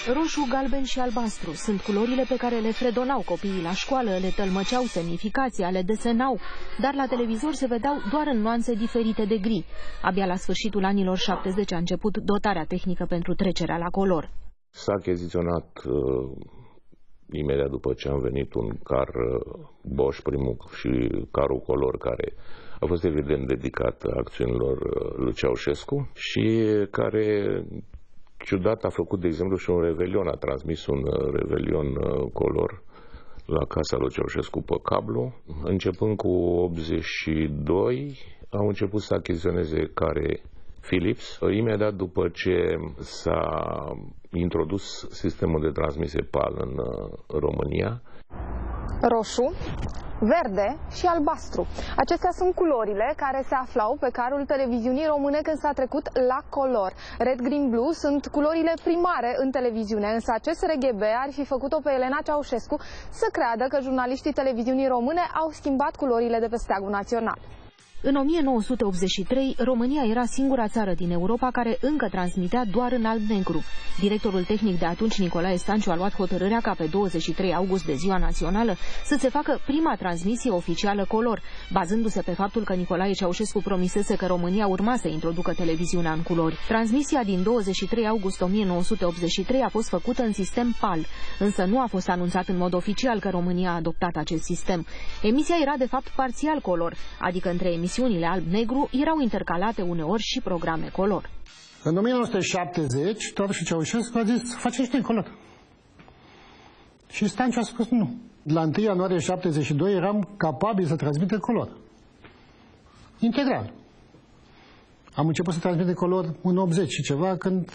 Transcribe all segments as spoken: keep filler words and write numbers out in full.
Roșu, galben și albastru sunt culorile pe care le fredonau copiii la școală, le tălmăceau semnificația, le desenau, dar la televizor se vedeau doar în nuanțe diferite de gri. Abia la sfârșitul anilor șaptezeci a început dotarea tehnică pentru trecerea la color. S-a achiziționat uh, imediat după ce am venit un car uh, Bosch, primul, și carul color, care a fost evident dedicat acțiunilor uh, lui Ceaușescu și care, ciudat, a făcut, de exemplu, și un revelion, a transmis un uh, revelion uh, color la casa lui Ceaușescu pe cablu. Începând cu optzeci și doi au început să achiziționeze care Philips. Imediat după ce s-a introdus sistemul de transmisie PAL în România. Roșu, verde și albastru. Acestea sunt culorile care se aflau pe carul televiziunii române când s-a trecut la color. Red, green, blue sunt culorile primare în televiziune, însă acest R G B ar fi făcut-o pe Elena Ceaușescu să creadă că jurnaliștii televiziunii române au schimbat culorile de pe steagul național. În o mie nouă sute optzeci și trei, România era singura țară din Europa care încă transmitea doar în alb-negru. Directorul tehnic de atunci, Nicolae Stanciu, a luat hotărârea ca pe douăzeci și trei august, de ziua națională, să se facă prima transmisie oficială color, bazându-se pe faptul că Nicolae Ceaușescu promisese că România urma să introducă televiziunea în culori. Transmisia din douăzeci și trei august o mie nouă sute optzeci și trei a fost făcută în sistem PAL, însă nu a fost anunțat în mod oficial că România a adoptat acest sistem. Emisia era de fapt parțial color, adică între emisiunile alb-negru erau intercalate uneori și programe color. În o mie nouă sute șaptezeci, totuși Ceaușescu a zis, facem și noi color. Și Stanciu a spus nu. La întâi ianuarie șaptezeci și doi eram capabili să transmitem color. Integral. Am început să transmitem color în optzeci și ceva, când...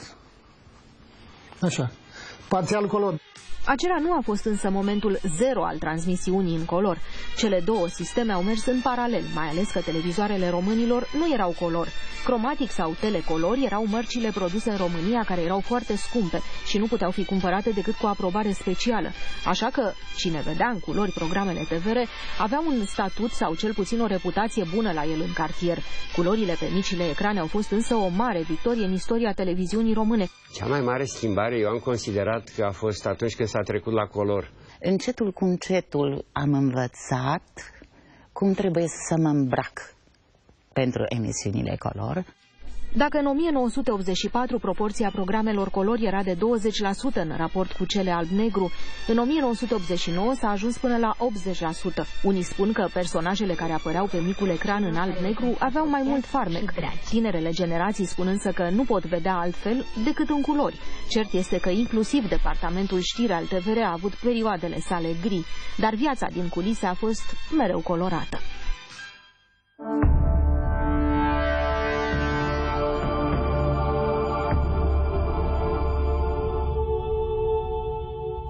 Așa. Parțial color. Acela nu a fost însă momentul zero al transmisiunii în color. Cele două sisteme au mers în paralel, mai ales că televizoarele românilor nu erau color. Chromatic sau telecolor erau mărcile produse în România, care erau foarte scumpe și nu puteau fi cumpărate decât cu aprobare specială. Așa că cine vedea în culori programele T V R avea un statut sau cel puțin o reputație bună la el în cartier. Culorile pe micile ecrane au fost însă o mare victorie în istoria televiziunii române. Cea mai mare schimbare eu am considerat că a fost atunci când s-a trecut la color. Încetul cu încetul am învățat cum trebuie să mă îmbrac pentru emisiunile color. Dacă în o mie nouă sute optzeci și patru proporția programelor color era de douăzeci la sută în raport cu cele alb-negru, în o mie nouă sute optzeci și nouă s-a ajuns până la optzeci la sută. Unii spun că personajele care apăreau pe micul ecran în alb-negru aveau mai mult farmec. Tinerele generații spun însă că nu pot vedea altfel decât în culori. Cert este că inclusiv departamentul știri al T V R a avut perioadele sale gri, dar viața din culise a fost mereu colorată.